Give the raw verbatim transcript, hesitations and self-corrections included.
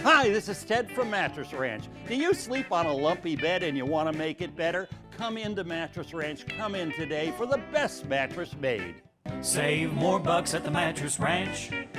Hi, this is Ted from Mattress Ranch. Do you sleep on a lumpy bed and you want to make it better? Come into Mattress Ranch. Come in today for the best mattress made. Save more bucks at the Mattress Ranch.